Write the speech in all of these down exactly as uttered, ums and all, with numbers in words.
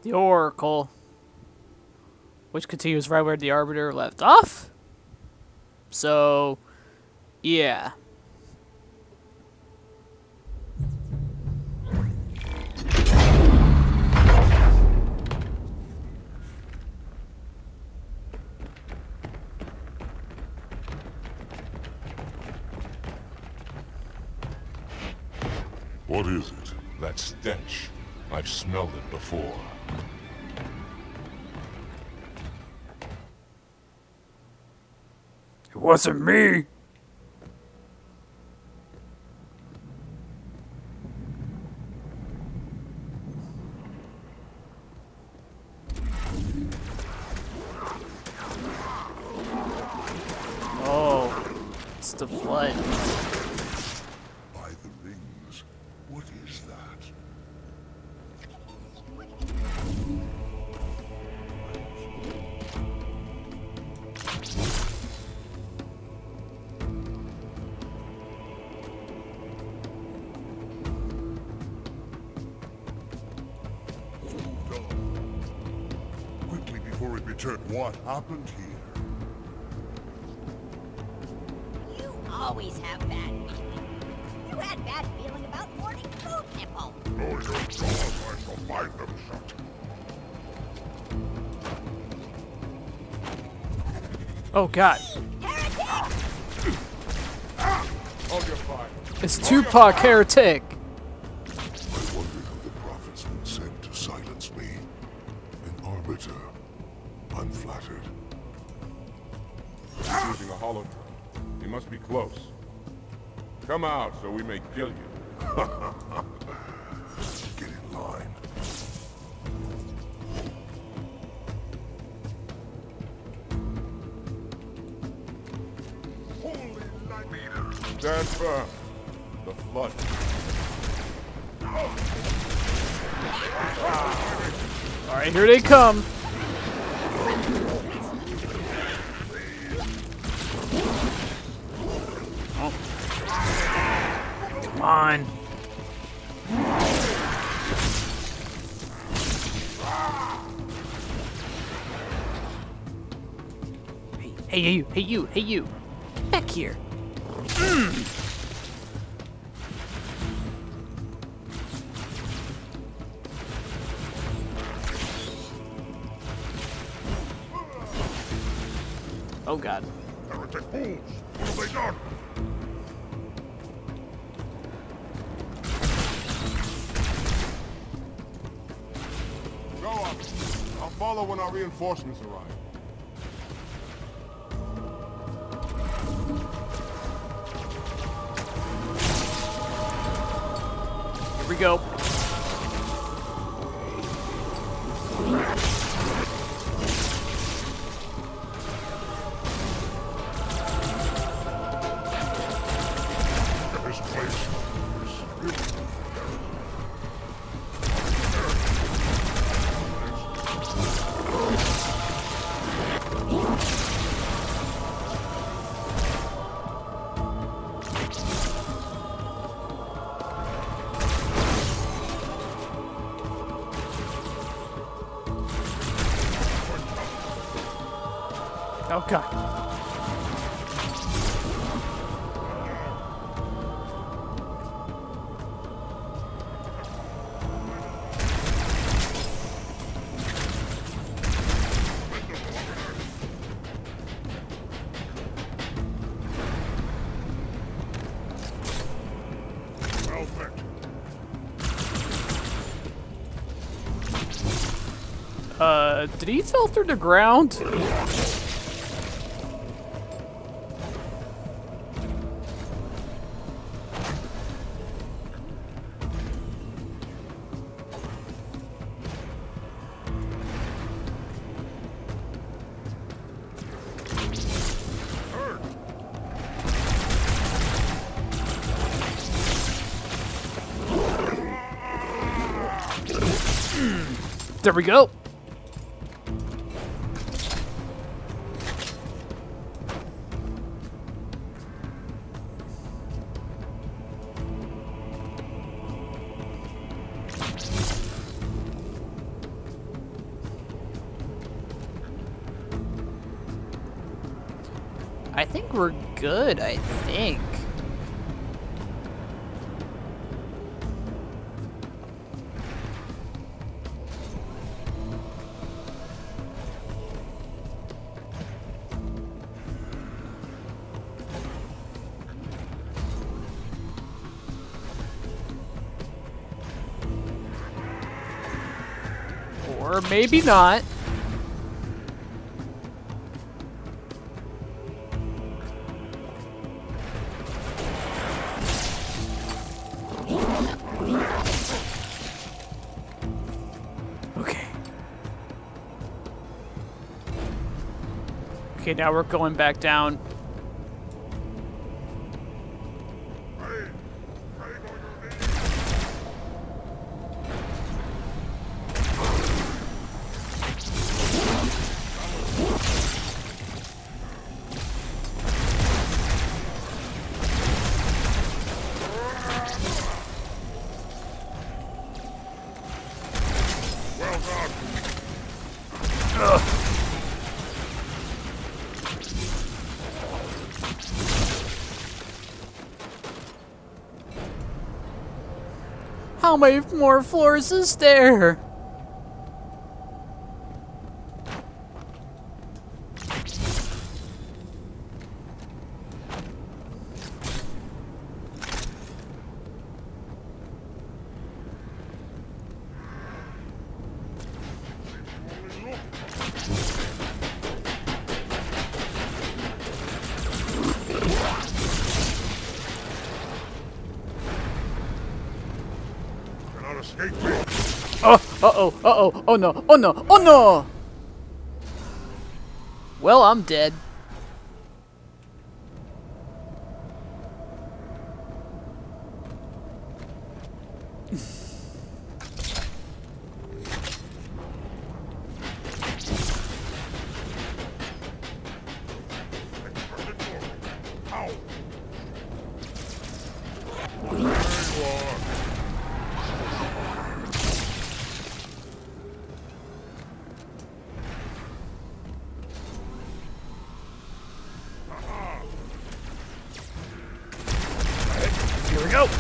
The Oracle. Which continues right where the Arbiter left off. So, yeah. What is it? That stench. I've smelled it before. It wasn't me. Oh, it's the flood. By the rings, what is that? Quickly before it returned, what happened here? You always have bad feeling. You had bad feeling about morning food nipple. Close your jaws, I shall bind them shut. Oh god. Heretic! Hold your fire. It's Tupac Heretic. I wondered who the prophets would send to silence me. An arbiter. I'm flattered. He's using a hollow drum. He must be close. Come out so we may kill you. Get in line. Holy light leader. Stand firm. The flood. Alright, here they come. Oh. Come on. Hey, hey you, hey you, hey you. Get back here. Mm. Oh god. Heretic fools! What have they done? Go up. I'll follow when our reinforcements arrive. Here we go. This place is Oh god. perfect. Uh, did he fell through the ground? There we go. I think we're good, I think. Or maybe not. Okay. Okay, now we're going back down. How many more floors is there? Oh, uh-oh, uh-oh, oh no, oh no, oh no! Well, I'm dead. Here we go.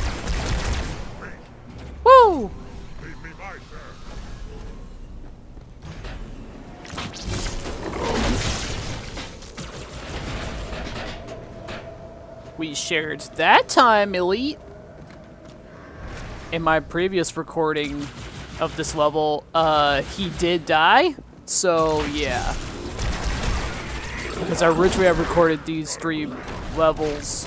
Woo! Leave me by, sir. We shared that time, Elite. In my previous recording of this level, uh, he did die. So, yeah. Because originally I recorded these three levels.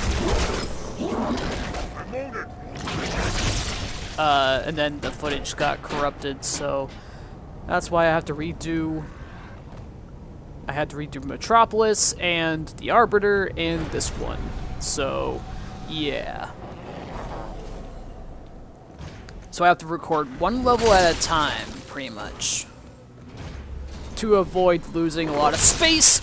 Uh, and then the footage got corrupted, so that's why I have to redo. I had to redo Metropolis and the Arbiter and this one. So, yeah. So I have to record one level at a time, pretty much, to avoid losing a lot of space.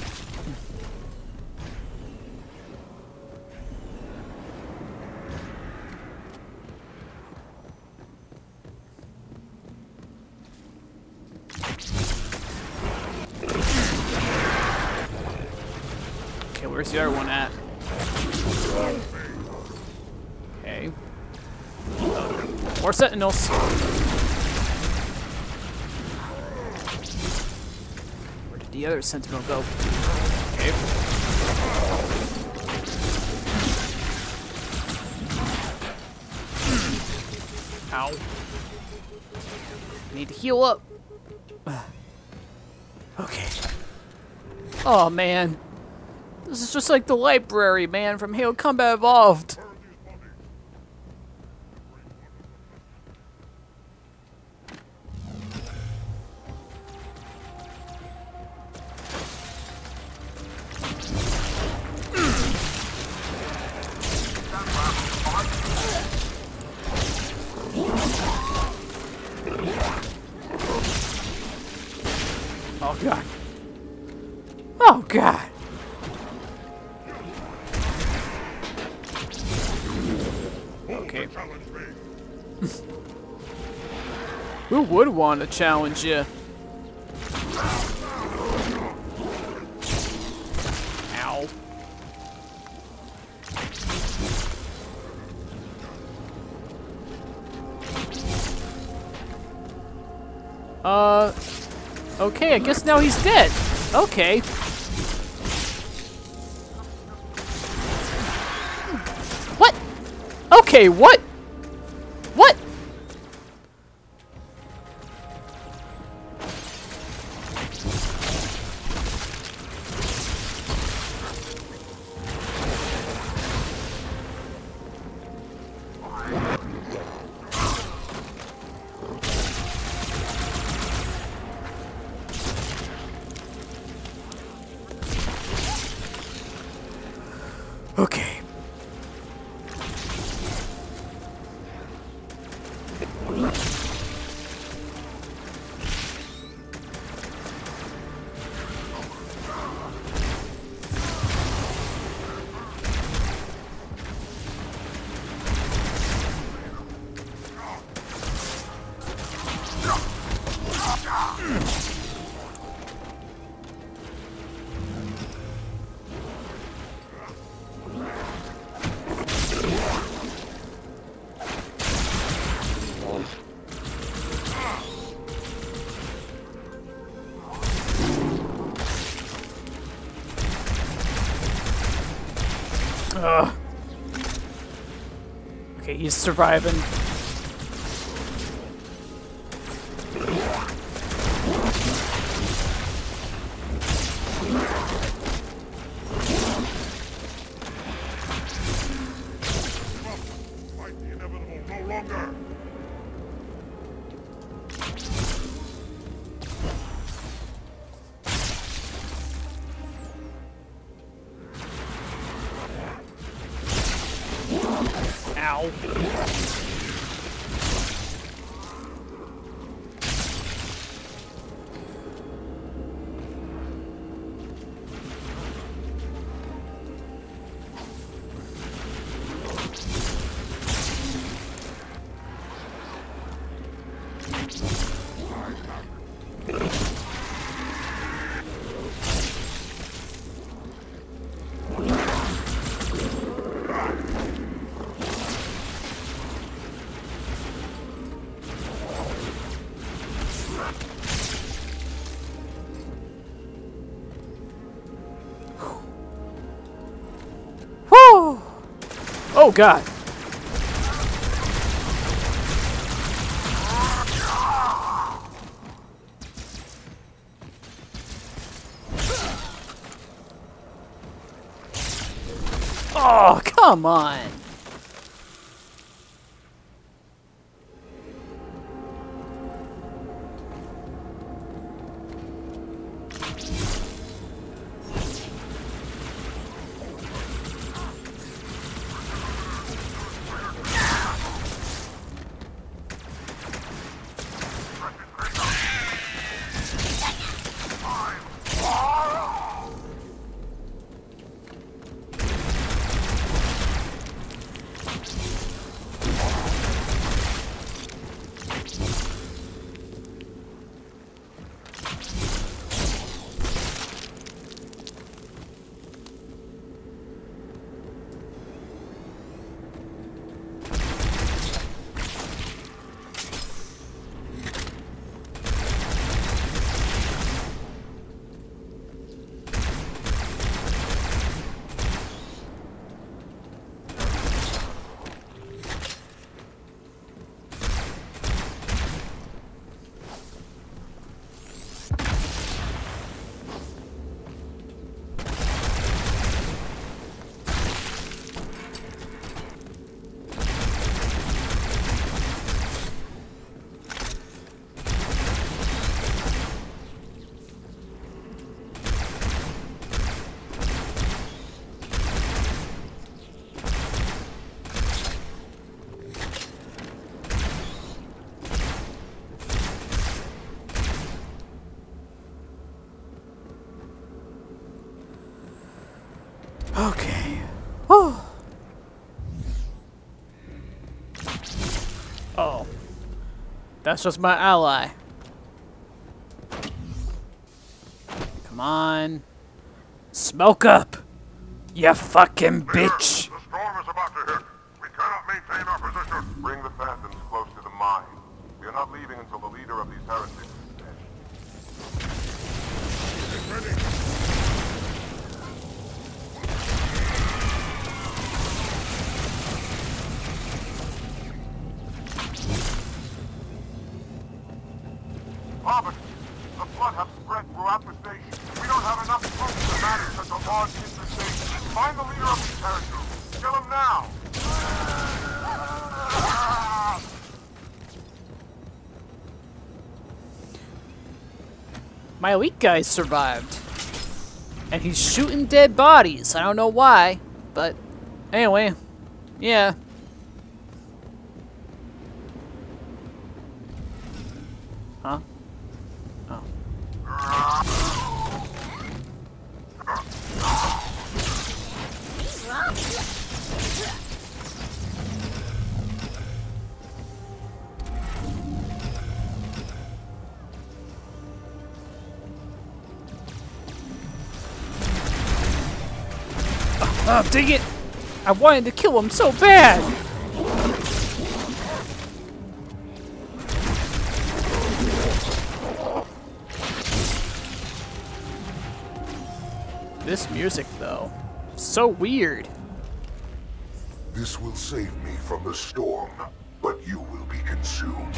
Okay, where's the other one at? Okay. More sentinels. Where did the other sentinel go? Okay. Ow. I need to heal up. Okay. Oh man. This is just like the library, man, from Halo Combat Evolved. Oh god. Oh god. Okay. Who would want to challenge you? Ow. Uh, okay, I guess now he's dead. Okay. What? Okay, what? What? Okay. Ugh. Okay, he's surviving. Fight the inevitable no longer. Ow. Whew. Oh God. Oh, come on. Okay. Whew. Oh. That's just my ally. Come on. Smoke up. You fucking bitch. The storm is about to hit. We cannot maintain our position. Bring the Phantoms close to the mine. We are not leaving until the leader of these heretics is ready. Robert, the flood has spread throughout the station. We don't have enough troops to manage such a large infestation. Find the leader of the territory. Kill him now! My elite guy survived. And he's shooting dead bodies. I don't know why, but anyway, yeah. Huh? Oh. Oh, dang it! I wanted to kill him so bad! This music, though, so weird. This will save me from the storm, but you will be consumed.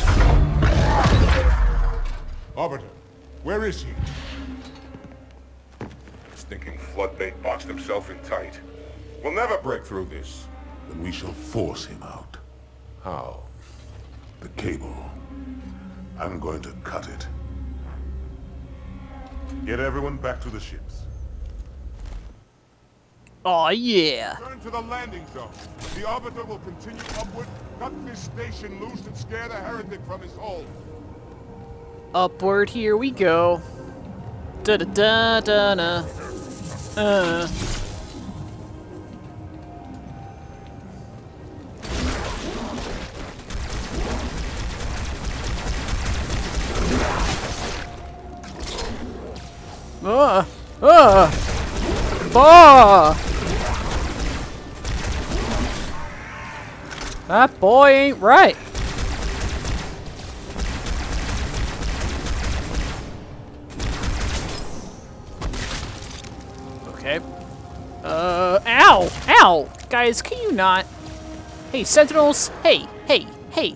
Arbiter, where is he? Stinking floodbait boxed himself in tight. We'll never break through this. Then we shall force him out. How? The cable. I'm going to cut it. Get everyone back to the ships. Aw, yeah. Turn to the landing zone. The Arbiter will continue upward, cut this station loose and scare the heretic from his hole. Upward, here we go. Da da da da da. Uh. Uh. Uh. Bah! That boy ain't right. Okay. Uh, ow! Ow! Guys, can you not? Hey, Sentinels! Hey, hey, hey!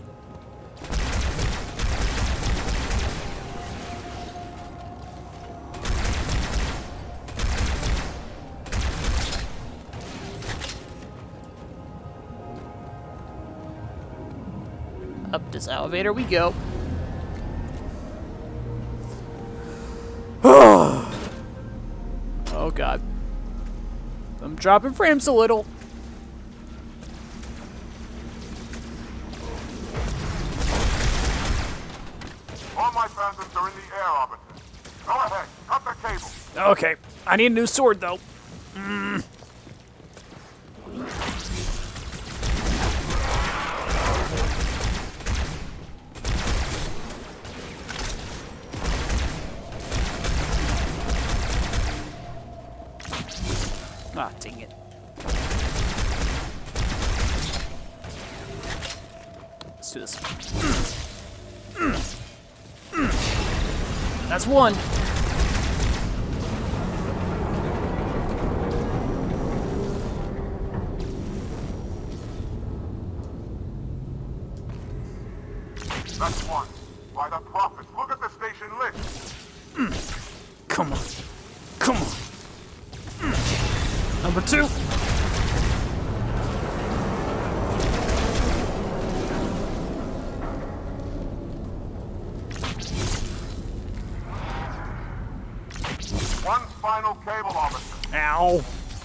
Up this elevator we go. Oh god. I'm dropping frames a little. All my phantoms are in the air, Arbiter. Go ahead, cut the cable. Okay. I need a new sword though. Mm. Ah, dang it. Let's do this. Mm. Mm. That's one. That's one. By the prophets, look at the station list. Mm. Come on. Come on. Mm. Number two. One final cable, Arbiter. Ow.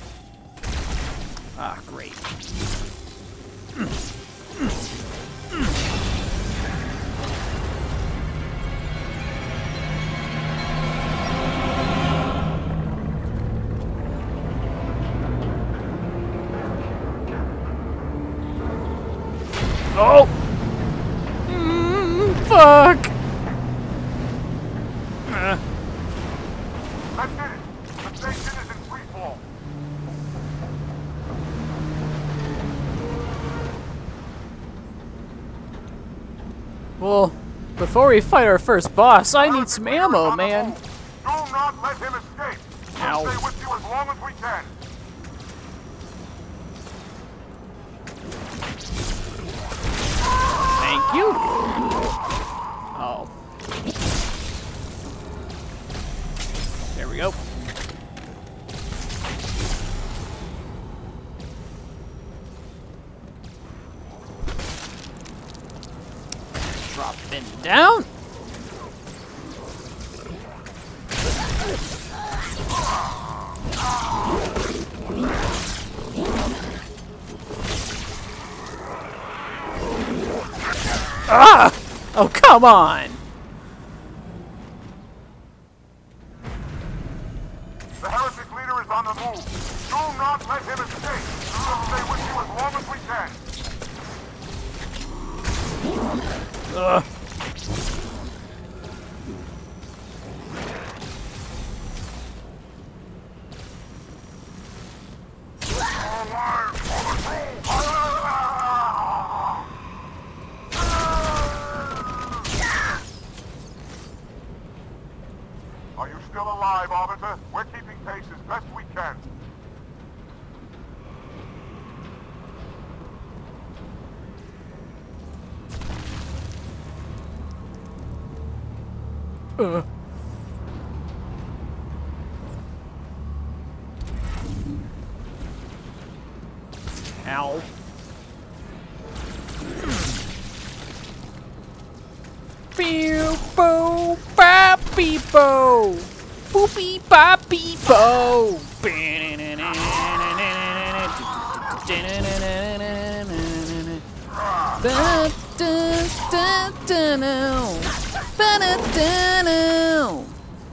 Ah, great. Mm. Mm. Mm. Oh! Mm, fuck! Uh. That's it. The station is in free fall. Well, before we fight our first boss, I need some ammo, man. Do not let him escape. Ow. We'll stay with you as long as we can. Thank you. Oh. There we go. Dropping down. Ah! Oh, come on! The heretic leader is on the move. Do not let him escape. We'll stay with you as long as we can. Ugh. Are you still alive, Arbiter? We're keeping pace as best we can. Uh. Ow. Pew boo ba beep bo. Boopy ba beep bo. Ba da da da no. Ba da da no.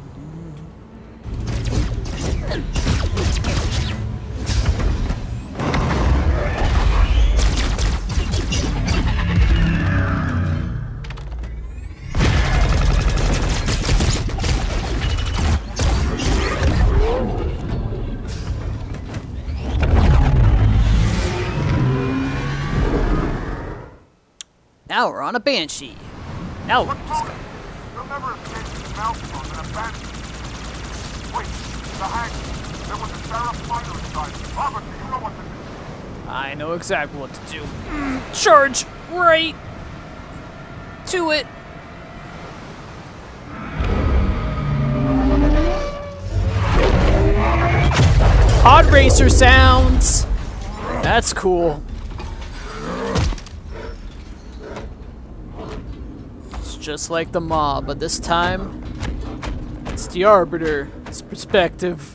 Now we're on a Banshee. Now we're just go. You'll never escape these mountains on an abandoned. Wait, the hang. There was a Seraph fighter inside. Arbiter, you know what to do. I know exactly what to do. Mm, charge right to it. Pod racer sounds. That's cool. It's just like the mob, but this time it's the Arbiter. It's perspective.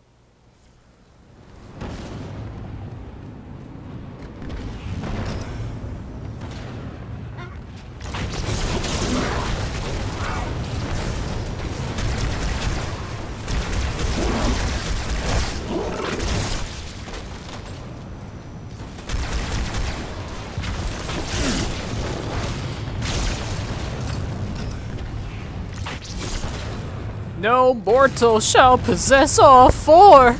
No mortal shall possess all four.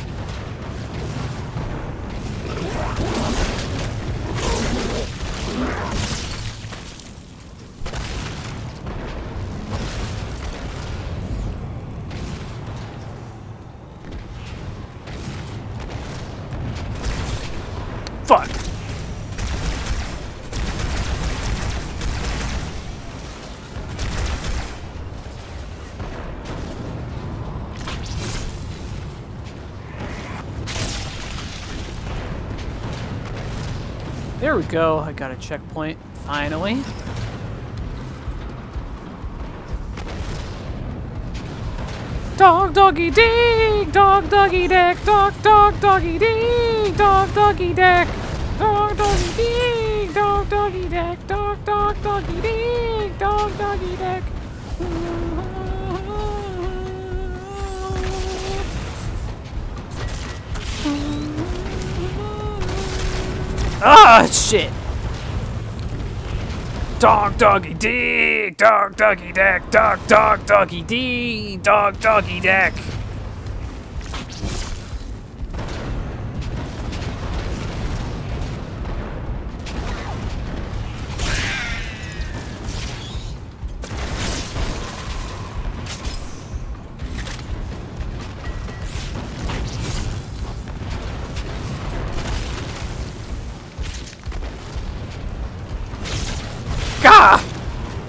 Fuck. There we go, I got a checkpoint, finally. Dog doggy dig, dog doggy deck, dog dog doggy dig, dog doggy deck, dog doggy dig, dog doggy deck, dog dog doggy dig, dog doggy deck. Ah, shit! Dog doggy dig, dog doggy deck, dog dog doggy dig, dog doggy deck.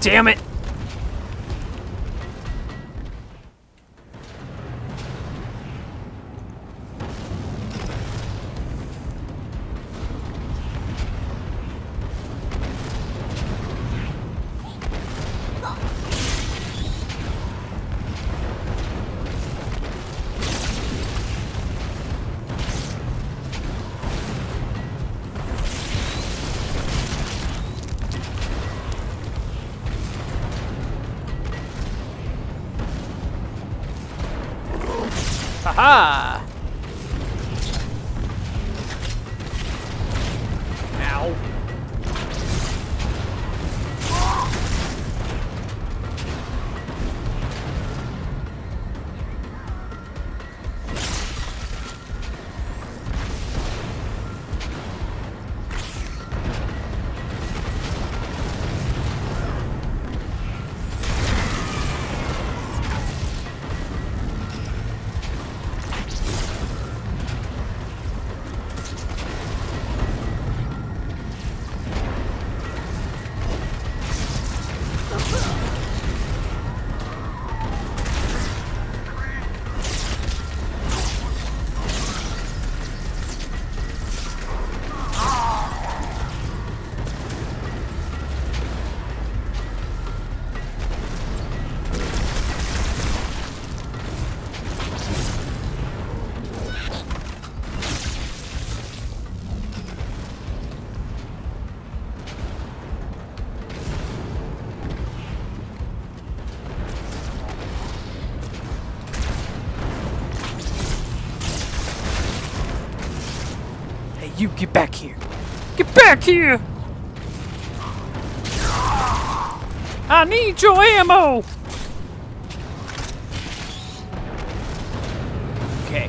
damn it! Haha! Ow. You get back here! Get back here! I need your ammo! Okay.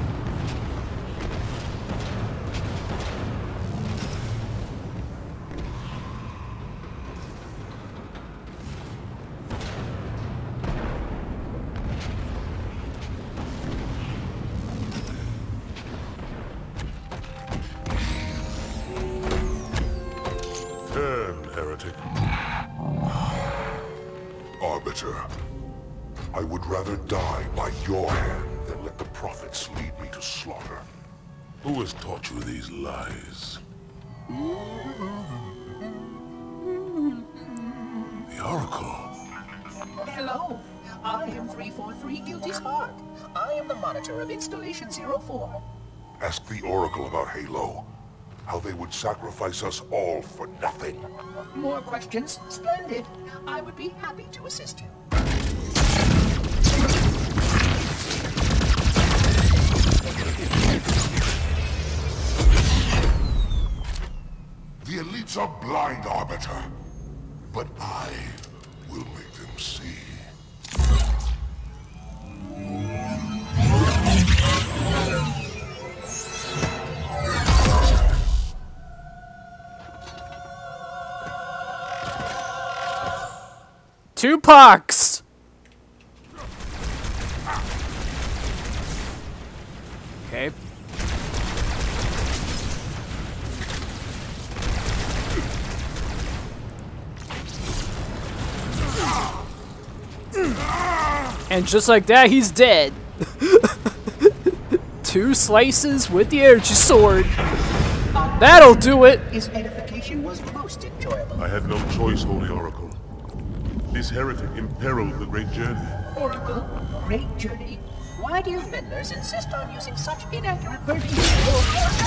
Arbiter, I would rather die by your hand than let the prophets lead me to slaughter. Who has taught you these lies? The Oracle. Hello, I am three four three Guilty Spark. I am the monitor of Installation zero four. Ask the Oracle about Halo. How they would sacrifice us all for nothing. More questions? Splendid. I would be happy to assist you. The elites are blind, Arbiter. But I will make them see. Tupac's! Okay. And just like that, he's dead. Two slices with the energy sword. That'll do it. His edification was most enjoyable. I had no choice, Holy Oracle. This heretic imperiled the great journey. Oracle, great journey. Why do you meddlers insist on using such inaccurate versions of your